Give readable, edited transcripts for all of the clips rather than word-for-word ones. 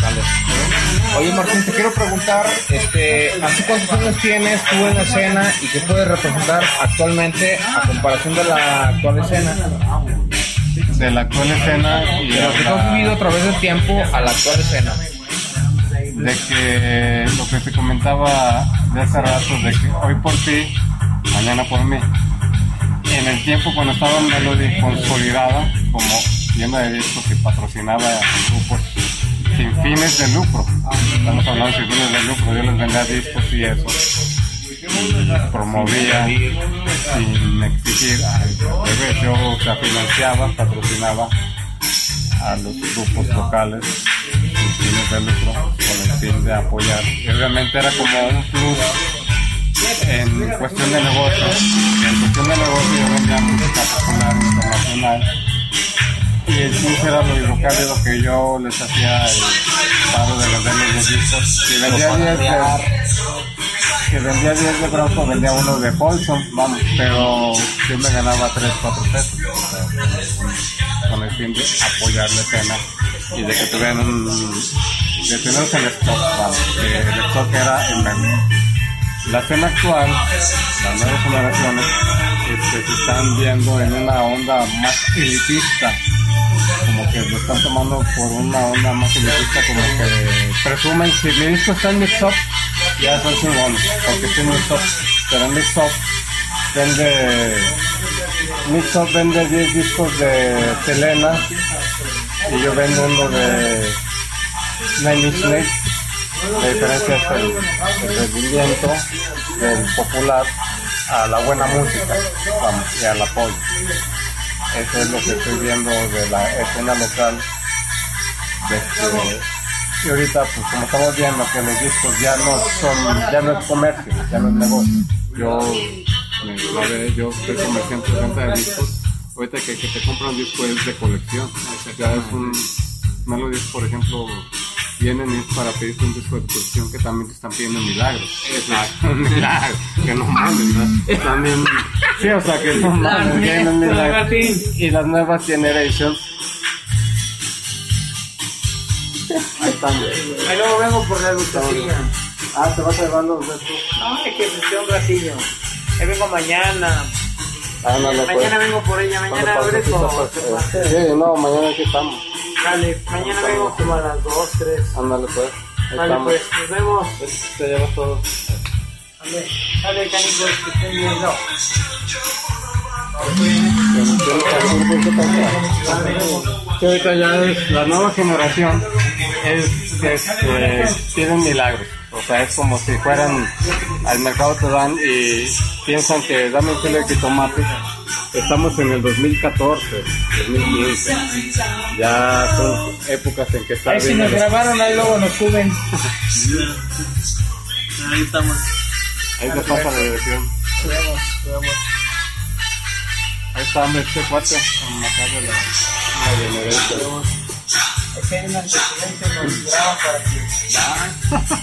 Vale. Oye Martín, te quiero preguntar, ¿hace cuántos años tienes tú en la escena y qué puedes representar actualmente a comparación de la actual escena? De la actual escena y de lo que tú has vivido a través del tiempo a la actual escena. De que lo que te comentaba de hace rato, de que hoy por ti, mañana por mí. En el tiempo cuando estaba Melody consolidada como tienda de discos que patrocinaba grupos sin fines de lucro, estamos hablando sin fines de lucro, yo les vendía discos y eso, promovía sin exigir, yo financiaba, patrocinaba a los grupos locales sin fines de lucro con el fin de apoyar, y obviamente era como un plus en cuestión de negocio. En cuestión de negocio yo vendía música popular internacional y el plus era lo hidrocálido que yo les hacía el paro de venderles los discos. Si vendía 10 de Bronco, vendía uno de Folsom, vamos, pero yo me ganaba 3, 4 pesos, con el fin de apoyar la escena y de que tuvieran de tenerse el stock, vamos, que el stock era inmenso. La escena actual, las nuevas generaciones, se están viendo en una onda más elitista, como que lo están tomando por una onda más elitista, como que presumen, si mi disco está en Mix Up, ya son chingones, porque es Mix Up, pero en Mix Up vende 10 discos de Selena, y yo vendo uno de Nine Inch Nails. La diferencia es el rendimiento del popular a la buena música, vamos, y al apoyo. Eso es lo que estoy viendo de la escena local. Y ahorita, pues como estamos viendo que los discos ya no es comercio, ya no es negocio. Yo soy comerciante de venta de discos. Ahorita que te compra un disco es de colección. Ya es un Melody, por ejemplo, vienen para pedirte un disco de colección que también te están pidiendo milagros. Exacto, un milagro, que no mames, ¿no? También, sí, o sea, que no mames, vienen milagros. Y las nuevas generations. Ahí están. Ahí luego vengo por la lucecilla. Ah, ¿te vas a llevar los restos? No, es que esté un ratillo. Ahí vengo mañana. Ándale, mañana pues. vengo por ella, mañana abre todo. Sí, no, mañana aquí estamos. Dale, mañana vengo como a las 2, 3. Ándale, pues. Vale, pues, nos vemos. Te llevas todo. Dale, canicos, que estén bien. No. Que ahorita ya es la nueva generación, tienen milagros. O sea, es como si fueran al mercado, te dan y piensan que dame un kilo de jitomate. Estamos en el 2014, 2015. Ya son épocas en que está ahí bien. Si nos grabaron, ahí luego nos suben. Ahí estamos. Ahí te pasa la dirección. Veamos. Ahí está, este cuate, en la casa de la generación. Es que hay unas excelentes, nos graban para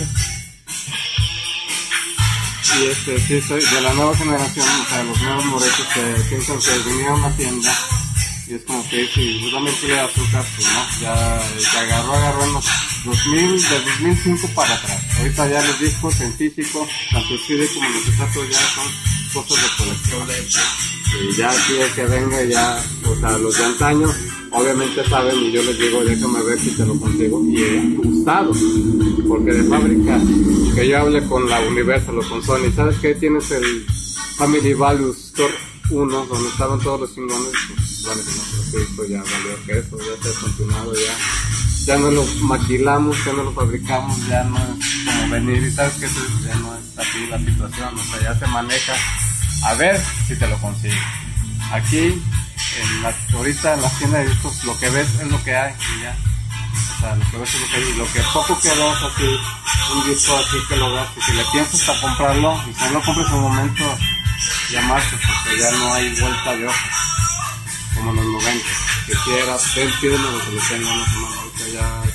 que... Y sí, soy de la nueva generación, o sea, los nuevos moretos que piensan que vinieron a una tienda y es como que si solamente le azúcar, pues no, ya agarró en los 2000, de 2005 para atrás. Ahorita ya los discos en físico, tanto el CD como los acetatos ya son cosas de colección. Y ya aquí el que venga ya, o sea, los de antaño, obviamente saben y yo les digo, déjame ver si te lo consigo. Y he gustado, porque de fábrica, que yo hable con la Universal o con Sony, ¿sabes qué? Tienes el Family Values Store 1, donde estaban todos los chingones, pues vale que no, pero esto ya valió que eso, ya se ha continuado, ya no lo maquilamos, ya no lo fabricamos, ya no es como venir y sabes que eso ya no es así la situación, o sea, ya se maneja. A ver si te lo consigo. Aquí, ahorita en la tienda de discos, lo que ves es lo que hay y ya. O sea, lo que ves es lo que hay. Y lo que poco quedó es así, un disco así que lo ves. Y si le piensas a comprarlo, y si no lo compras en un momento, llamarse, porque ya no hay vuelta de hoja. Como en los 90. Que quieras, pídeme lo que le tengo, no, ahorita ya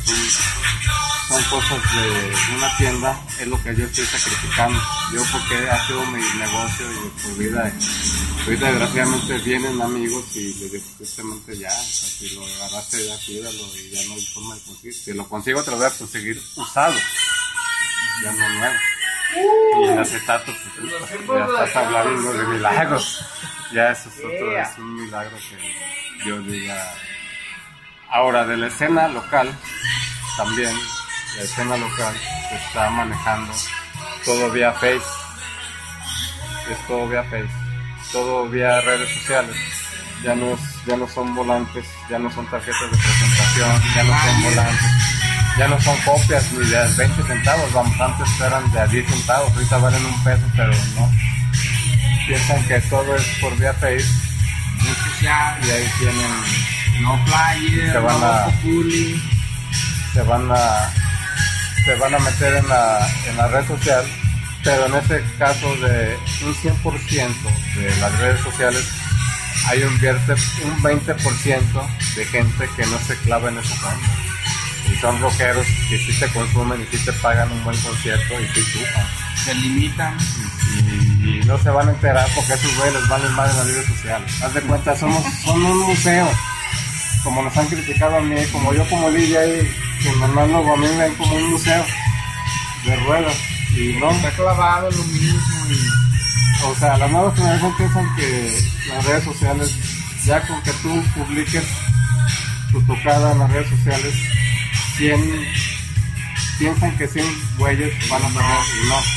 son cosas de una tienda, es lo que yo estoy sacrificando. Yo porque ha sido mi negocio y por vida. Ahorita desgraciadamente vienen amigos y les digo justamente ya, o sea, si lo agarraste ya cuídalo y ya no hay forma de conseguir. Si lo consigo te lo voy a conseguir usado, ya no nuevo. Y en acetato pues ya estás hablando de milagros. Ya eso es otro, es un milagro que yo diga. Ahora de la escena local también, la escena local se está manejando todo vía Face, es todo vía Face, todo vía redes sociales, ya no son volantes, ya no son tarjetas de presentación, ya no son volantes, ya no son copias ni de 20 centavos, vamos, antes eran de a 10 centavos, ahorita valen $1, pero no, piensan que todo es por vía Face, y ahí tienen, no flyer, se van no a, populi. se van a meter en la red social, pero en ese caso de un 100% de las redes sociales hay un 20% de gente que no se clava en esa onda. Y son rockeros que sí te consumen y sí te pagan un buen concierto y sí triunfan. Se limitan. Y no se van a enterar porque a esos güeyes les valen más en las redes sociales. Haz de cuenta, son un museo. Como nos han criticado a mí, como yo como DJ, que nomás luego a mí me ven como un museo de ruedas. Y no, Está clavado en lo mismo. o sea, las nuevas generaciones piensan que las redes sociales, ya con que tú publiques tu tocada en las redes sociales, 100, piensan que 100 güeyes van a saber y no.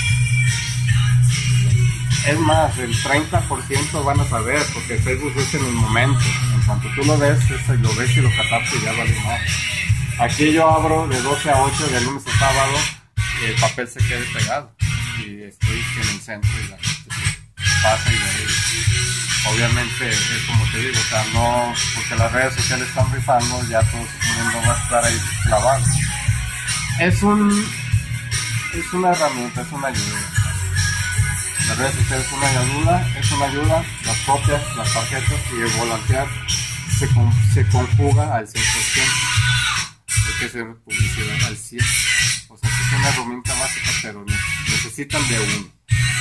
Es más, el 30% van a saber, porque Facebook es en el momento. En cuanto tú lo ves y lo captas y ya vale más. Aquí yo abro de 12 a 8, de lunes a sábado, y el papel se quede pegado. Y estoy en el centro y la gente pasa y ve. Obviamente, es como te digo, o sea, no, porque las redes sociales están rifando, ya todo el mundo va a estar ahí clavado. Es una herramienta, es una ayuda. Las redes sociales es una ayuda, las copias, las tarjetas y el volantear se conjuga al 100%. Hay que hacer publicidad al 100%. O sea, que es una herramienta básica, pero necesitan de uno.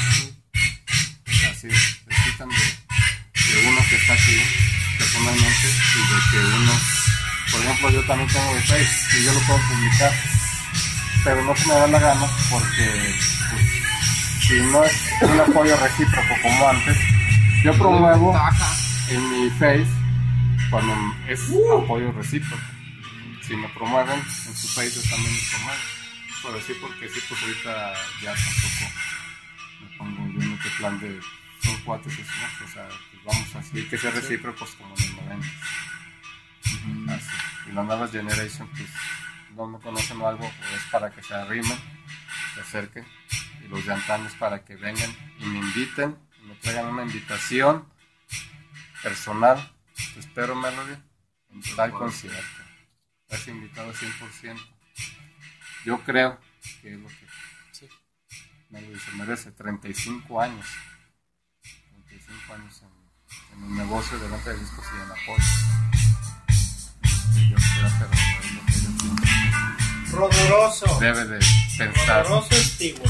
Así es, necesitan de uno que está aquí personalmente y de que uno, por ejemplo, yo también tengo de Facebook y yo lo puedo publicar, pero no se me da la gana porque si no es un apoyo recíproco como antes, yo promuevo en mi Face cuando es apoyo recíproco. Si me promueven en su Face, yo también me promuevo. Por decir, porque sí, pues ahorita ya tampoco me pongo yo en este plan de son cuates, ¿no? O sea, pues vamos así, que sea recíprocos como en el 90. Así. Y las nuevas generation, pues no me conocen o algo, o es para que se arrimen, se acerquen. Y los de antaños para que vengan y me inviten, y me traigan una invitación personal. Te espero, Melody, en tal concierto. Estás invitado 100%. Yo creo que es lo que Melody se merece. 35 años. 35 años en el negocio de venta de discos y en apoyo. Yo creo, pero es lo que yo pienso. Rodoroso. Debe de pensar. Rodoroso Stewart.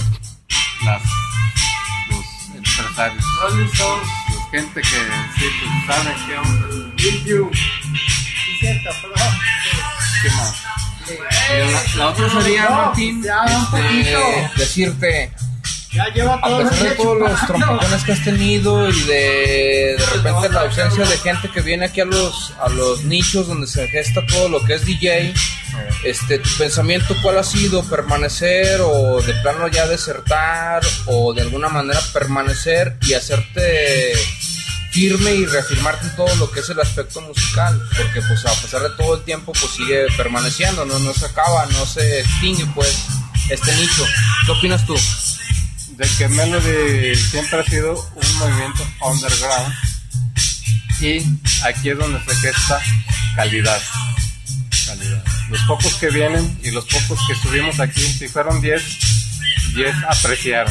Los empresarios, Rolling Stones. los gente que sí, pues, saben qué onda. With you. Sí, cierto, pero... ¿Qué más? La otra sería, Martín, ya, un poquito. decirte, Ya lleva a todo pesar de todos los trompicones que has tenido y de repente la ausencia de gente que viene aquí a los nichos donde se gesta todo lo que es DJ, tu pensamiento, ¿cuál ha sido? ¿Permanecer o de plano ya desertar o de alguna manera permanecer y hacerte firme y reafirmarte en todo lo que es el aspecto musical? Porque pues a pesar de todo el tiempo pues sigue permaneciendo, no se acaba, no se extingue pues este nicho. ¿Qué opinas tú? De que Melody siempre ha sido un movimiento underground y aquí es donde se gesta calidad. Los pocos que vienen y los pocos que estuvimos aquí, si fueron 10 apreciaron.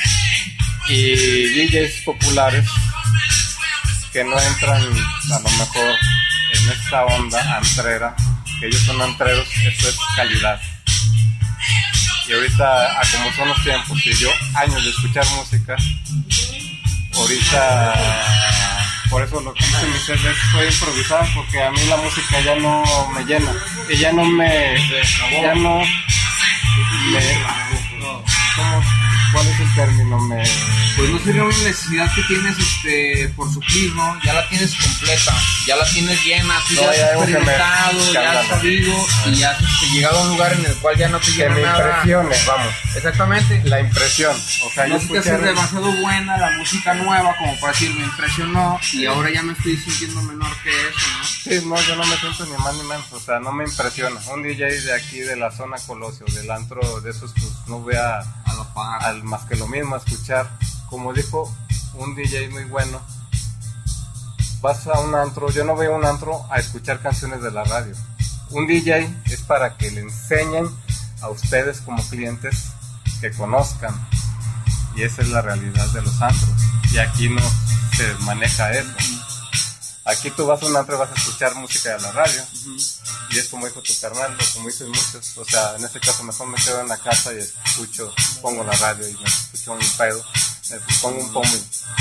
Y DJs populares que no entran a lo mejor en esta onda antrera, que ellos son antreros, eso es calidad. Y ahorita, a como son los tiempos, y yo años de escuchar música, ahorita, por eso lo que dice mi ser es estoy improvisado, porque a mí la música ya no me llena, y ya no me, ¿cómo? ¿Cuál es el término? Pues no sería una necesidad que tienes por suplir, ¿no? Ya la tienes completa, ya la tienes llena, tú ya has experimentado, ya has sabido y ya has llegado a un lugar en el cual ya no te llena nada. Que me impresione, vamos. Exactamente. La impresión. O sea, no es que sea demasiado buena la música nueva como para decir me impresionó y ahora ya me estoy sintiendo menor que eso, ¿no? Sí, no, yo no me siento ni más ni menos, o sea, no me impresiona. Un DJ de aquí, de la zona Colosio, del antro, de esos, pues no voy a la par. Más que lo mismo a escuchar. Como dijo un DJ muy bueno, vas a un antro, yo no voy a un antro a escuchar canciones de la radio. Un DJ es para que le enseñen a ustedes como clientes que conozcan, y esa es la realidad de los antros, y aquí no se maneja eso. Aquí tú vas a un antro y vas a escuchar música de la radio, y es como dijo tu carnal, o como dicen muchos, o sea, en este caso mejor me quedo en la casa y escucho, pongo la radio y me escucho un pedo, me pongo un pomo.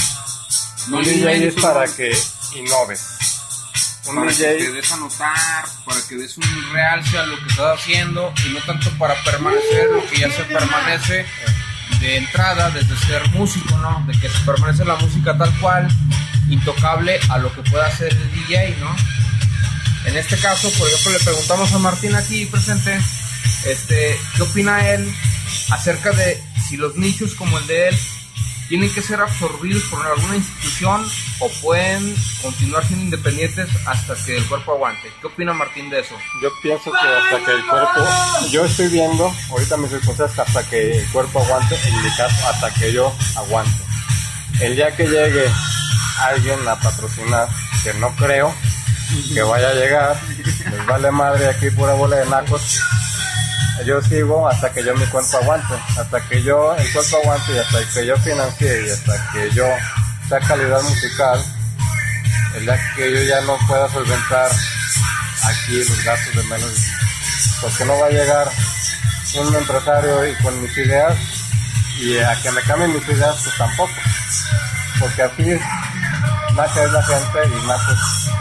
Un DJ es para que innoves. Para que te des a notar, para que des un realce a lo que estás haciendo, y no tanto para permanecer lo que ya se permanece de entrada desde ser músico, ¿no? De que se permanece la música tal cual, intocable a lo que pueda hacer el DJ, ¿no? En este caso, por ejemplo, le preguntamos a Martín aquí presente, ¿qué opina él acerca de si los nichos como el de él tienen que ser absorbidos por alguna institución o pueden continuar siendo independientes hasta que el cuerpo aguante? ¿Qué opina Martín de eso? Yo pienso que hasta que el cuerpo, yo estoy viendo ahorita mis circunstancias hasta que el cuerpo aguante, en mi caso hasta que yo aguante. El día que llegue alguien a patrocinar, que no creo que vaya a llegar, les vale madre aquí pura bola de nacos. Yo sigo hasta que yo mi cuerpo aguante, hasta que yo el cuerpo aguante y hasta que yo financie y hasta que yo sea calidad musical. El día que yo ya no pueda solventar aquí los gastos de menos, porque no va a llegar un empresario y con mis ideas y a que me cambien mis ideas, pues tampoco, porque así nace la gente y nace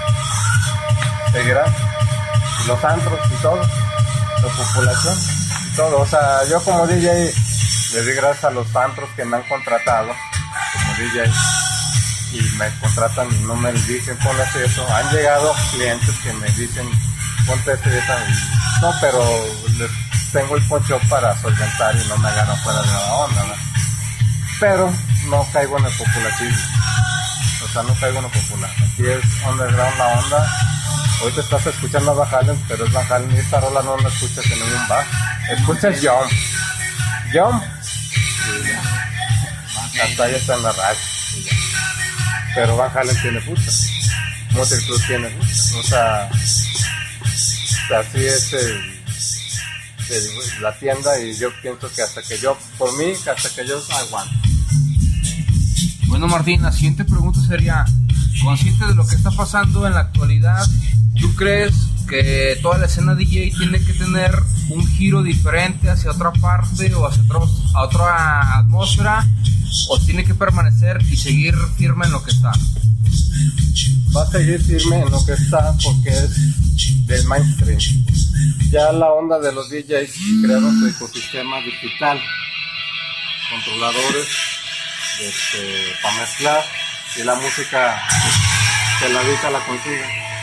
seguirán los antros y todo, la población y todo. O sea, yo como DJ le doy gracias a los antros que me han contratado como DJ y me contratan y no me dicen ponle eso. Han llegado clientes que me dicen ponte esto y eso, no, pero les tengo el poncho para solventar y no me agarran fuera de la onda, ¿no? Pero no caigo en el populatismo, o sea, no caigo en lo popular. Aquí es underground la onda. Ahorita estás escuchando a Van Halen, pero es Van Halen y esta rola no la escuchas en ningún bar. Escuchas Jump, hasta ahí está en la radio. Pero Van Halen tiene puta, Motley Crue tiene puta. O sea, así es la tienda, y yo pienso que hasta que yo, por mí, hasta que yo aguante. Bueno, Martín, la siguiente pregunta sería, consciente de lo que está pasando en la actualidad, ¿tú crees que toda la escena DJ tiene que tener un giro diferente hacia otra parte o hacia otra atmósfera, o tiene que permanecer y seguir firme en lo que está? Va a seguir firme en lo que está porque es del mainstream. Ya la onda de los DJs crearon su ecosistema digital, controladores para mezclar, y la música que la dica la consigue.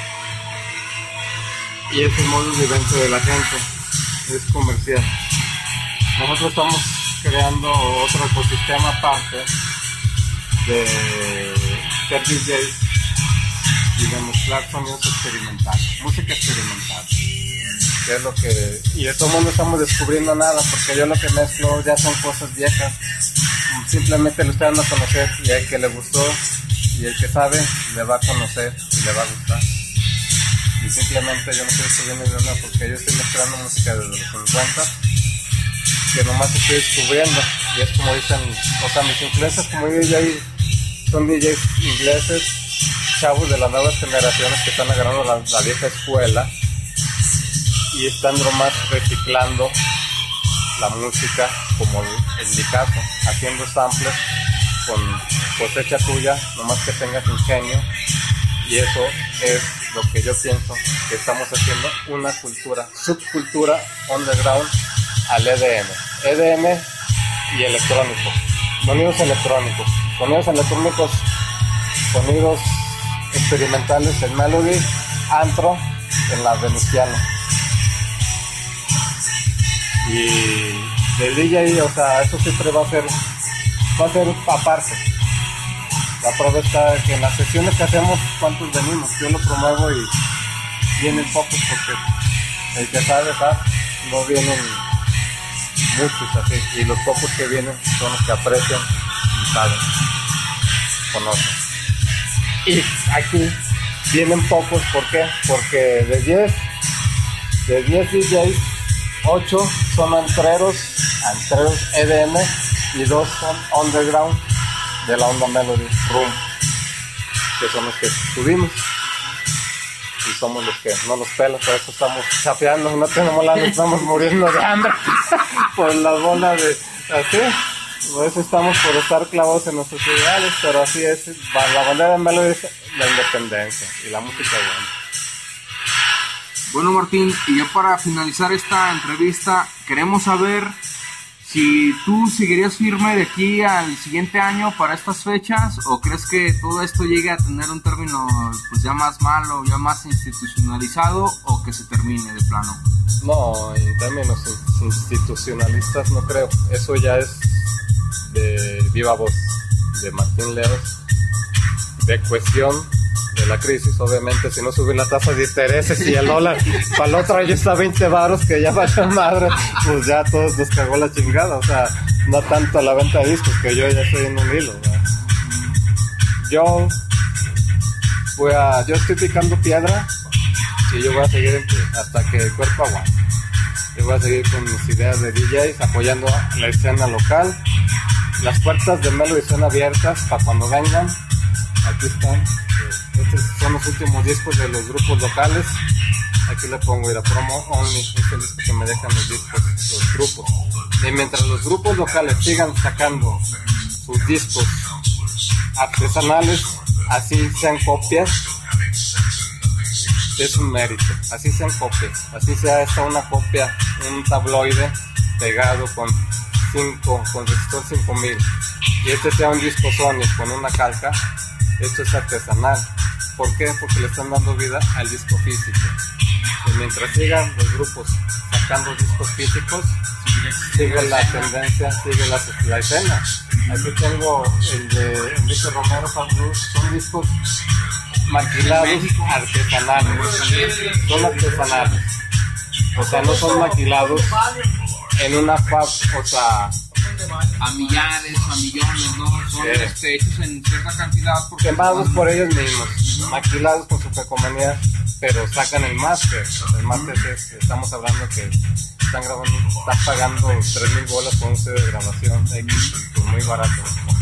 Y es el modo de vivencia de la gente, es comercial. Nosotros estamos creando otro ecosistema aparte de ser DJs y de mezclar sonidos experimentales, música experimental, que es lo que, y de todo el mundo estamos descubriendo nada, porque yo lo que mezclo ya son cosas viejas, simplemente lo estoy dando a conocer, y el que le gustó y el que sabe le va a conocer y le va a gustar. Y simplemente yo no estoy descubriendo nada, porque yo estoy mezclando música desde los 50 que nomás estoy descubriendo, y es como dicen, o sea, mis influencias como DJ son DJs ingleses, chavos de las nuevas generaciones que están agarrando la vieja escuela, y están nomás reciclando la música, como en mi caso, haciendo samples con cosecha tuya, nomás que tengas ingenio, y eso es lo que yo pienso que estamos haciendo, una cultura, subcultura underground al EDM y electrónico, sonidos electrónicos, sonidos experimentales en melody, antro, en la venusiana. Y del DJ, o sea, eso siempre va a ser aparte. La prueba está que en las sesiones que hacemos, ¿cuántos venimos? Yo lo promuevo y vienen pocos porque el que sabe, no vienen muchos así. Y los pocos que vienen son los que aprecian y saben, conocen. Y aquí vienen pocos, ¿por qué? Porque de 10 DJs, 8 son antreros EDM y 2 son underground de la onda Melody Room, que son los que subimos y somos los que no nos pelan, por eso estamos chapeando, no tenemos lana, estamos muriendo de hambre por las bolas de así, por eso estamos por estar clavados en nuestros ideales, pero así es, la bandera de Melody es la independencia y la música buena. Bueno, Martín, y ya para finalizar esta entrevista, queremos saber si tú seguirías firme de aquí al siguiente año para estas fechas, o crees que todo esto llegue a tener un término pues ya más malo, ya más institucionalizado, o que se termine de plano. No, en términos institucionalistas no creo, eso ya es de viva voz de Martín Leos, de cuestión de la crisis. Obviamente si no suben la tasa de intereses y el dólar para el otro año está 20 varos, que ya vaya madre, pues ya todos nos cagó la chingada. O sea, no tanto la venta de discos, que yo ya estoy en un hilo, ¿verdad? Yo estoy picando piedra y yo voy a seguir en pie hasta que el cuerpo aguante. Yo voy a seguir con mis ideas de DJs, apoyando la escena local. Las puertas de Melody están abiertas para cuando vengan. Aquí están. Estos son los últimos discos de los grupos locales. Aquí le pongo la promo only, es el disco que me dejan los discos, los grupos. Y mientras los grupos locales sigan sacando sus discos artesanales, así sean copias, es un mérito. Así sean copias, así sea esta una copia, un tabloide pegado con resistor 5000, y este sea un disco Sony con una calca. Esto es artesanal. ¿Por qué? Porque le están dando vida al disco físico. Y mientras sigan los grupos sacando discos físicos, sigue la tendencia, sigue la escena. Aquí tengo el de Enrique Romero, Fab Blues, son discos maquilados artesanales. Son artesanales. O sea, no son maquilados en una fab, o sea, a millares, a millones, ¿no? Son hechos en cierta cantidad. Quemados por ellos mismos, maquilados con su pecomanía, pero sacan el máster. El máster es, estamos hablando que están pagando 3,000 bolas por un CD de grabación X, muy barato.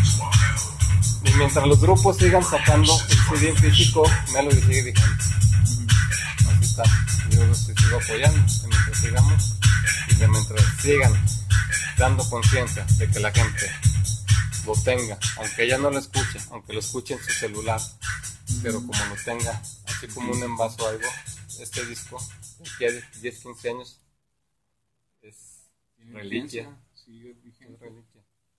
Y mientras los grupos sigan sacando el CD en físico, Melody sigue vigente. Así está. Yo los sigo apoyando, que mientras sigamos y de mientras sigan dando conciencia de que la gente lo tenga, aunque ella no lo escuche, aunque lo escuche en su celular, pero como lo tenga, así como un envaso o algo, este disco, que hay 10, 15 años, es reliquia. Sigue vigente. Es reliquia.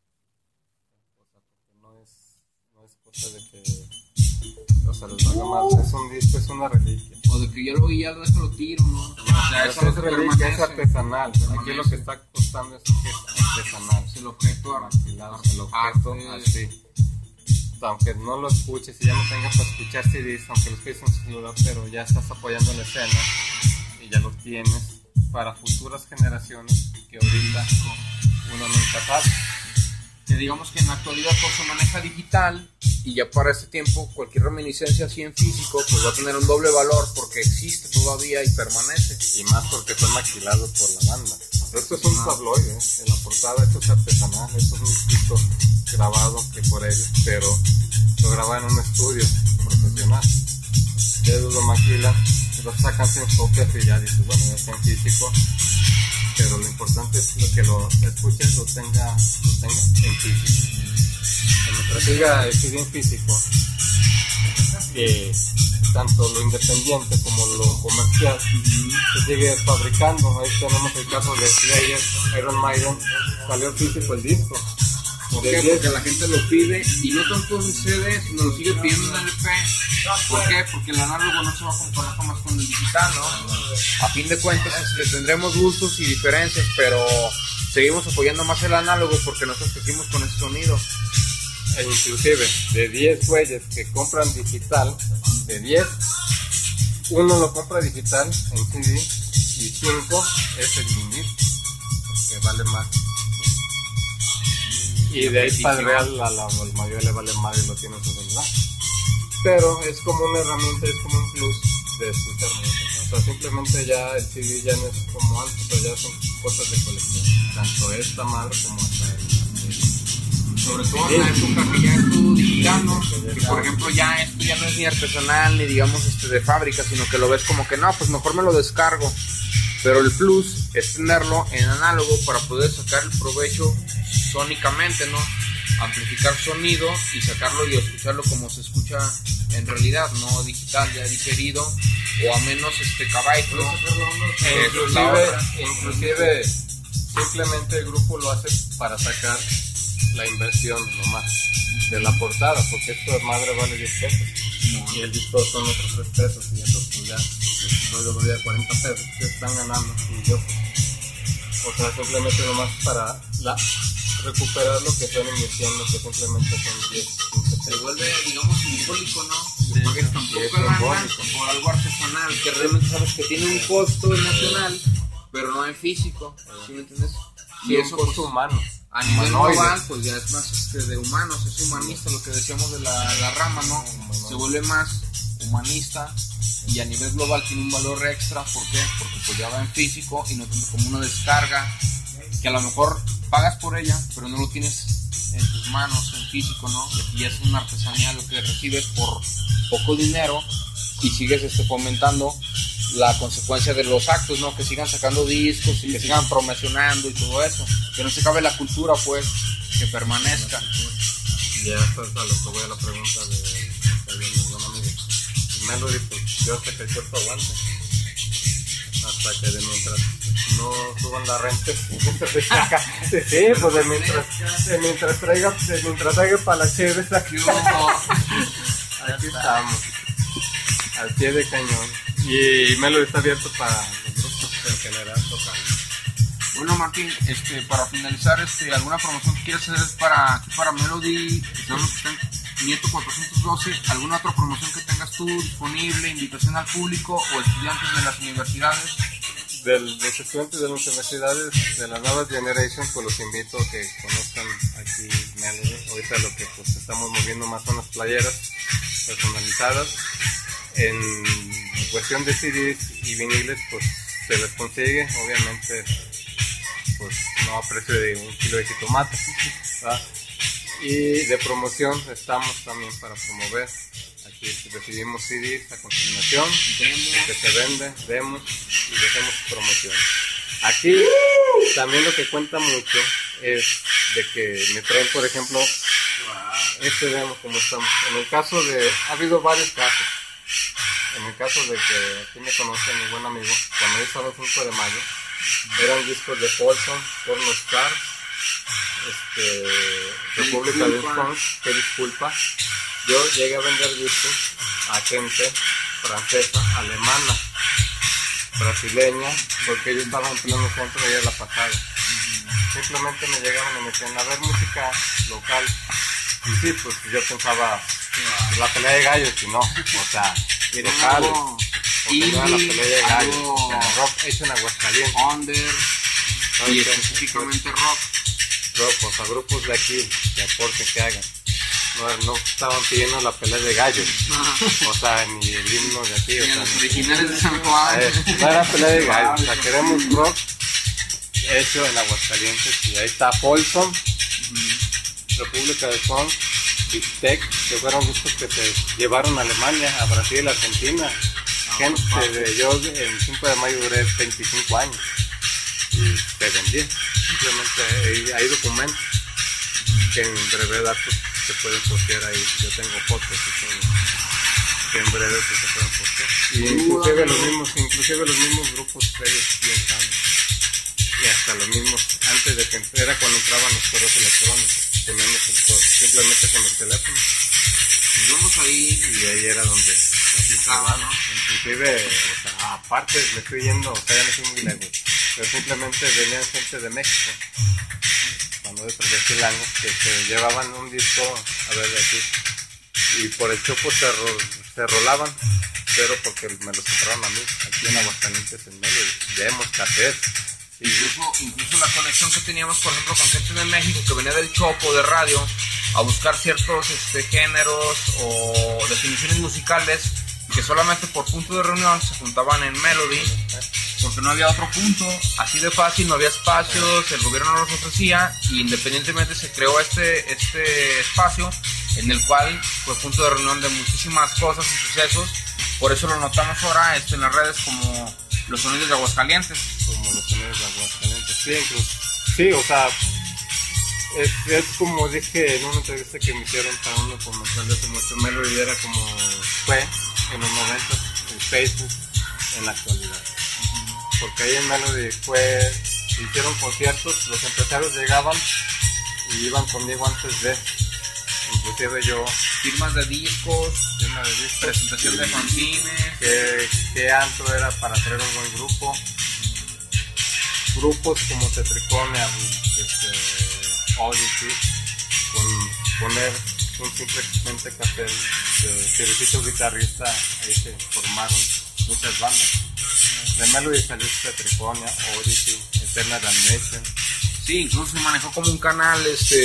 O sea, porque no es cosa de que, o sea, les valga más, es un disco, es una reliquia. O de que yo lo vi, ya lo tiro, ¿no? O sea, eso es reliquia, es artesanal. Aquí lo que está costando es que es artesanal. Es el objeto artesanal, el objeto así. Aunque no lo escuches y ya no tengas para escuchar CDs, aunque lo escuches en su celular, pero ya estás apoyando la escena y ya lo tienes para futuras generaciones que ahorita uno nunca sabe. Que digamos que en la actualidad todo se maneja digital, y ya para este tiempo cualquier reminiscencia así en físico pues va a tener un doble valor porque existe todavía y permanece. Y más porque fue maquilado por la banda. Esto es un tabloide, en la portada esto es artesanal, esto es un disco grabado que por ellos, pero lo graba en un estudio profesional. Ellos lo maquilan, los sacan sin copias y ya dices, bueno, ya está en físico, pero lo importante es lo que lo escuches lo tenga en físico. Mientras siga el CD en físico, tanto lo independiente como lo comercial se sigue fabricando. Ahí tenemos el caso de Slayer, Iron Maiden, salió físico el disco. ¿Por qué? Porque la gente lo pide y no tanto en CD, sino lo sigue pidiendo en LP. ¿Por qué? Porque el análogo no se va a comparar jamás con el digital, ¿no? A fin de cuentas tendremos gustos y diferencias, pero seguimos apoyando más el análogo porque nosotros crecimos con ese sonido. E inclusive de 10 güeyes que compran digital, de 10, uno lo compra digital en CD y 5 es el vinil, que vale más. Y de ahí para el real a la mayoría le vale más y lo tiene en su celular. Pero es como una herramienta, es como un plus de escuchar música. O sea, simplemente ya el CD ya no es como antes, pero ya son cosas de colección. Tanto esta madre como hasta sobre todo en la época que ya es todo digital, ¿no? Que por ejemplo ya esto ya no es ni artesanal ni digamos de fábrica, sino que lo ves como que no, pues mejor me lo descargo. Pero el plus es tenerlo en análogo para poder sacar el provecho sónicamente, ¿no? Amplificar sonido y sacarlo y escucharlo como se escucha en realidad, no digital, ya diferido o a menos kbyte, ¿no? Inclusive simplemente el grupo lo hace para sacar la inversión nomás de la portada, porque esto de madre vale 10 pesos y el disco son otros 3 pesos y eso pues ya doy de 40 pesos que están ganando y yo o sea simplemente nomás para recuperar lo que están invirtiendo, que simplemente son 10, 15 pesos. Se vuelve digamos simbólico, ¿no? Que pagues tampoco lana por algo artesanal que realmente sabes que tiene un costo emocional pero no en físico, ¿sí me entiendes? Y eso es humano. A nivel global, pues ya es más de humanos, es humanista lo que decíamos de la rama, ¿no? Se vuelve más humanista y a nivel global tiene un valor extra. ¿Por qué? Porque pues ya va en físico y no tanto como una descarga, que a lo mejor pagas por ella, pero no lo tienes en tus manos, en físico, ¿no? Y es una artesanía lo que recibes por poco dinero y sigues fomentando la consecuencia de los actos, ¿no? Que sigan sacando discos y que sigan promocionando y todo eso. Que no se acabe la cultura, pues, que permanezca. Ya eso es a lo que voy a la pregunta de mi buen amigo. Melody, pues yo sé que el cuerpo aguante. Hasta que de mientras no suban la renta. Sí, pues de mientras traiga para las chéveres aquí. Aquí estamos. Al pie de cañón. Y Melody está abierto para los grupos en general total. Bueno, Martín, para finalizar, ¿alguna promoción que quieras hacer para Melody? Estamos en Nieto 412, ¿alguna otra promoción que tengas tú disponible, invitación al público o estudiantes de las universidades? De los estudiantes de las universidades de la nueva generation, pues los invito a que conozcan aquí Melody. Ahorita lo que pues estamos moviendo más son las playeras personalizadas. En cuestión de CDs y viniles, pues se les consigue, obviamente, pues no a precio de 1 kilo de jitomate, ¿verdad? Y de promoción estamos también para promover. Aquí recibimos CDs a continuación, que se vende, demos y hacemos promoción. Aquí también lo que cuenta mucho es de que me traen, por ejemplo, este demo como estamos. En el caso de, ha habido varios casos. En el caso de que aquí me conoce mi buen amigo, cuando yo estaba el 5 de mayo, eran discos de Folsom, Porno Star, República del Punk, que disculpa. Yo llegué a vender discos a gente francesa, alemana, brasileña, porque ellos estaban en pleno centro y era la pasada. Simplemente me llegaban y me decían, a ver, música local. Y sí, pues yo pensaba la pelea de gallos, y no, o sea, local, porque no era la pelea de gallos, o sea, rock hecho en Aguascalientes. Under, y específicamente rock, o sea, grupos de aquí que aporten, que hagan. No estaban pidiendo la pelea de gallos, o sea, ni el himno de aquí, o sea, los originales de San Juan. No era pelea de gallos, o sea, queremos rock hecho en Aguascalientes, y ahí está Folsom, República del Punk, Big Tech, que fueron discos que se llevaron a Alemania, a Brasil, a Argentina, gente, yo en 5 de mayo duré 25 años y te vendí. Simplemente hay documentos que en brevedad pues, se pueden postear ahí. Yo tengo fotos que en breve pues, se pueden postear. Y inclusive los mismos grupos ellos bien saben. Y hasta los mismos, antes de que era cuando entraban los correos electrónicos, teníamos el correo, simplemente con el teléfono. Nos vemos ahí. Y ahí era donde se aplicaba, ¿no? Inclusive, o sea, aparte me estoy yendo, o sea, ya me fui muy lejos, pero simplemente venían gente de México, cuando de Chilango, que se llevaban un disco, a ver de aquí, y por el chopo se rolaban, pero porque me los compraron a mí, aquí en Aguascalientes, en medio, demos, cassettes. Incluso la conexión que teníamos, por ejemplo, con gente de México que venía del chopo de radio a buscar ciertos géneros o definiciones musicales que solamente por punto de reunión se juntaban en Melody, porque no había otro punto, así de fácil, no había espacios, el gobierno no los ofrecía, y independientemente se creó este espacio en el cual fue punto de reunión de muchísimas cosas y sucesos. Por eso lo notamos ahora en las redes como los sonidos de Aguascalientes. Como los sonidos de Aguascalientes, sí, incluso. Sí, o sea, es como dije en una entrevista que me hicieron para un documental de hace mucho, Melody era como fue en los 90 en Facebook en la actualidad. Porque ahí en Melody hicieron conciertos, los empresarios llegaban y iban conmigo antes de, inclusive yo, firmas de discos, presentación de fanzines, que antro era para traer un buen grupo, grupos como Tetriconia, Odyssey, con poner un simplemente cartel de Ciricito guitarrista, ahí se formaron muchas bandas. De Melody salió Tetriconia, Odyssey, Eternal Damnation. Sí, incluso se manejó como un canal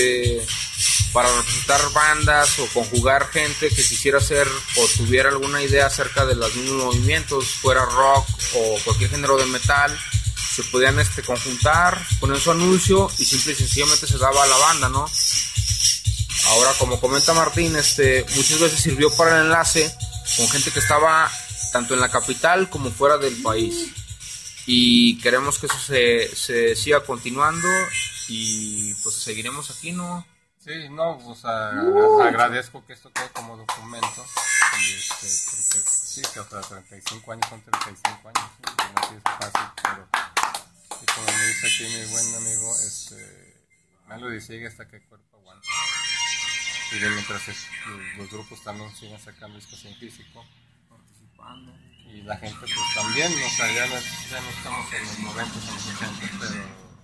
para representar bandas o conjugar gente que quisiera hacer o tuviera alguna idea acerca de los mismos movimientos, fuera rock o cualquier género de metal. Se podían conjuntar, poner su anuncio y simple y sencillamente se daba a la banda, ¿no? Ahora, como comenta Martín, muchas veces sirvió para el enlace con gente que estaba tanto en la capital como fuera del país. Y queremos que eso se siga continuando y pues seguiremos aquí, ¿no? Sí, no, o sea, agradezco que esto quede como documento y porque sí, que o sea, 35 años son 35 años, ¿sí? No así es fácil, pero y como me dice aquí mi buen amigo, Melody sigue hasta que el cuerpo aguanta. Y mientras los grupos también siguen sacando discos en físico, participando. Y la gente pues también, o sea, ya no estamos en los 90, en los 80, pero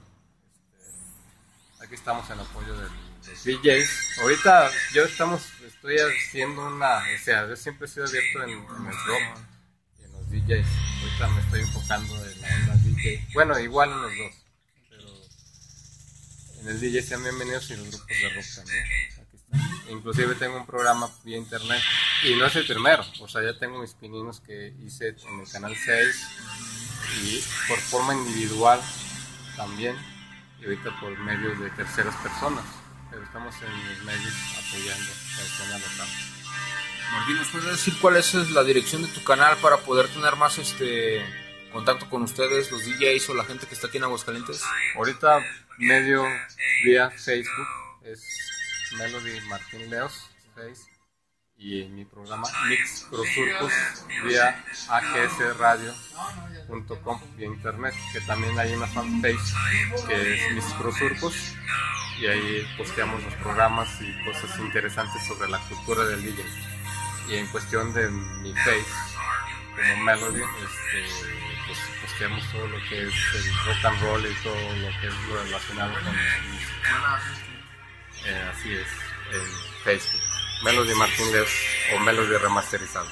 aquí estamos en apoyo de los DJs. Ahorita estoy haciendo o sea, yo siempre he sido abierto en el rock y en los DJs. Ahorita me estoy enfocando en la onda DJ. Bueno, igual en los dos, pero en el DJ sean bienvenidos y los grupos de rock también. Aquí están. Inclusive tengo un programa vía internet y no es el primero, o sea, ya tengo mis pininos que hice en el canal 6 y por forma individual también, y ahorita por medios de terceras personas, pero estamos en los medios apoyando la escena local. Martín, ¿nos puedes decir cuál es la dirección de tu canal para poder tener más contacto con ustedes, los DJs o la gente que está aquí en Aguascalientes? Ahorita medio vía Facebook es Melody Martín Leos 6 y en mi programa Mix Crosurcos vía agsradio.com vía internet, que también hay una fanpage que es Mix Crosurcos y ahí posteamos los programas y cosas interesantes sobre la cultura del DJ. Y en cuestión de mi face como Melody, pues posteamos todo lo que es el rock and roll y todo lo que es lo relacionado con el música. Así es, en Facebook, Melody Martín Leos o Melody Remasterizado.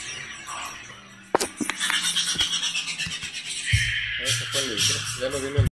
Ese fue el libro, ya lo vino el